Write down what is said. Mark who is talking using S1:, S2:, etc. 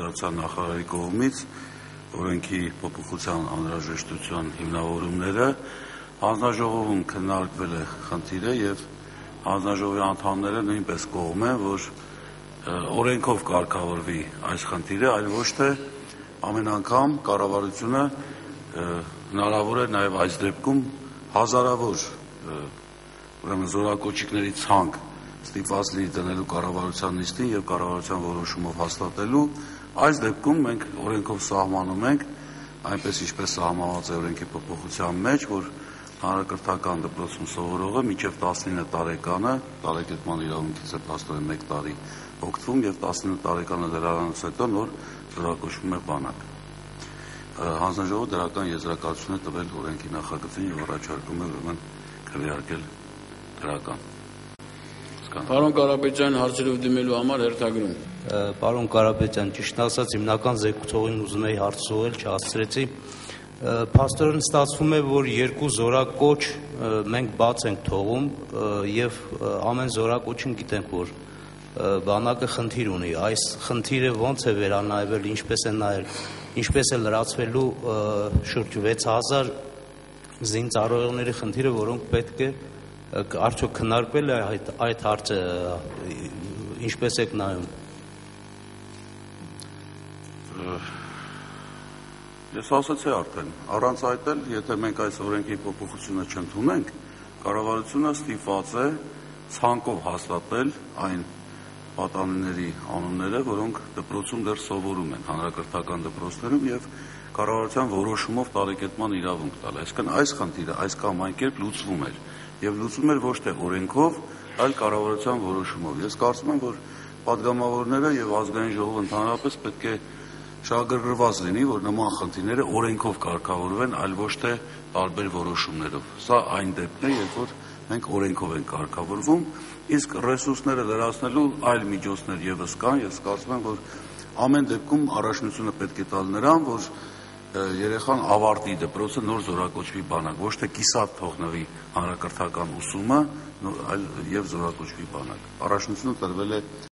S1: արտադրության նախարարի կողմից օրենքի փոփոխության անհրաժեշտության հիմնավորումները հանձնաժողովում քննարկվել է խնդիրը եւ հանձնաժողովի անդամները նույնպես կողմ են, որ օրենքով կարգավորվի այս խնդիրը, այլ ոչ թե ամեն անգամ կառավարությունը հնարավոր է նաեւ այս դեպքում հազարավոր զորակոչիկների ցանկ ստիպված լինի դնելու կառավարության նիստին եւ կառավարության որոշումով հաստատելու, այս դեպքում մենք օրենքով սահմանում ենք, այնպես ինչպես սահմանված է օրենքի փոփոխության մեջ, որ հանրակրթական դպրոցում սովորողը մինչև 19 տարեկանը տարեկետման իրավունքից է փաստորեն 1 տարի օգտվում եւ 19 տարեկանը լրացնելուց հետո նոր զորակոչվում է բանակ։ Հանձնաժողովը դրական եզրակացություն է տվել օրենքի նախագծին եւ առաջարկում է ուրեմն քվեարկել դրական։
S2: Պարոն Կարապետյան, հարցերով դիմելու համար հերթագրում։
S3: Պարոն Կարապետյան, ճիշտ ասած հիմնական զեկուցողին ուզում էի հարց ուղղել, չհասցրեցի։ Փաստորեն ստացվում է, որ երկու զորակոչ մենք բաց ենք թողում եւ ամեն զորակոչին գիտենք, որ բանակը խնդիր ունի։ Այս խնդիրը ո՞նց է վերանայվել, ինչպես է լրացվելու շուրջ 6000 զինծառայողների խնդիրը, որոնք պետք է արդյոք քննարկվել է այդ հարցը, ինչպես եք նայում։
S1: Ես ասացի արդեն, առանց այդ էլ, եթե մենք այս օրենքի փոփոխությունը չընդունենք, կառավարությունը ստիպված է ցանկով հաստատել այն պատանիների անունները, որոնք դպրոցում դեռ սովորում են, հանրակրթական դպրոցներում եւ կառավարության որոշումով տարեկետման իրավունք տալ։ Այսինքն այս խնդիրը այս կամ այն կերպ լուծվում էր եւ լուծվում էր ոչ թե օրենքով, այլ կառավարության որոշումով։ Ես կարծում եմ, որ падգամավորները եւ ազգային ժողովը ընդհանրապես պետք է շահագրգռված լինի, որ նման խնդիրները օրենքով կարգավորվեն, այլ ոչ թե տարբեր որոշումներով։ Սա այն դեպքն է, երբ որ մենք օրենքով ենք կարգավորվում, իսկ ռեսուրսները լրացնելու այլ միջոցներ եւս կան։ Ես կարծում եմ, որ ամեն դեպքում առաջնությունը պետք է տալ նրան, որ երեխան ավարտի դպրոցը, նոր զորակոչվի բանակ, ոչ թե կիսատ թողնվի հանրակրթական ուսումը, այլ եւ զորակոչվի բանակ։ Առաջնությունը տրվել է